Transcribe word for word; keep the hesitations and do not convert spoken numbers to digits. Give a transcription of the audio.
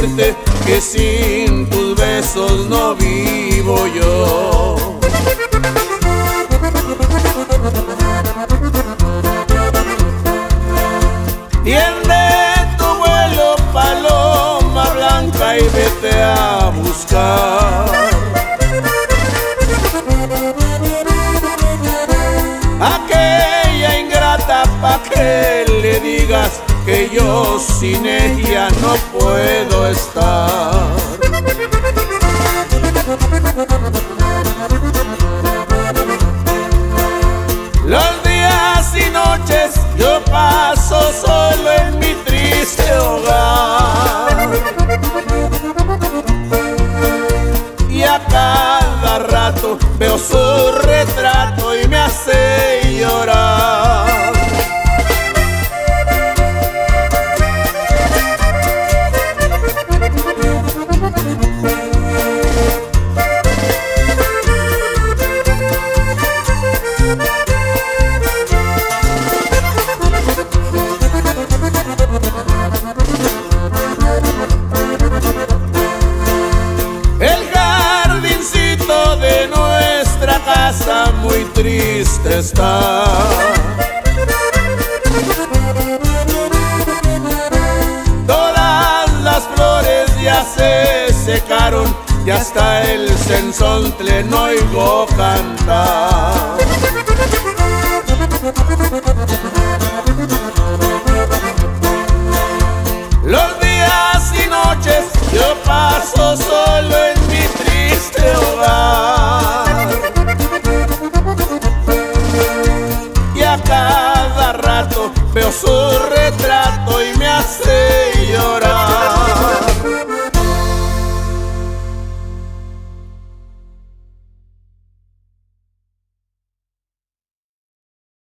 decirte que sin tus besos no vivo yo. Tiende tu vuelo, paloma blanca, y vete a buscar aquella ingrata, pa' que le digas que yo sin ella no puedo estar. Los días y noches yo paso solo en mi triste hogar, y a cada rato veo su retrato y me hace llorar. Casa muy triste está, todas las flores ya se secaron y hasta el cenzontle no oigo cantar.